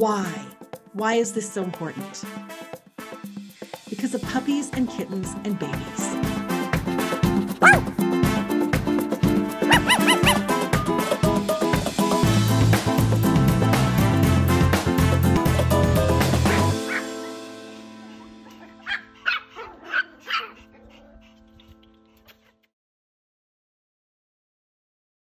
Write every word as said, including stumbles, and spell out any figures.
Why? Why is this so important? Because of puppies and kittens and babies.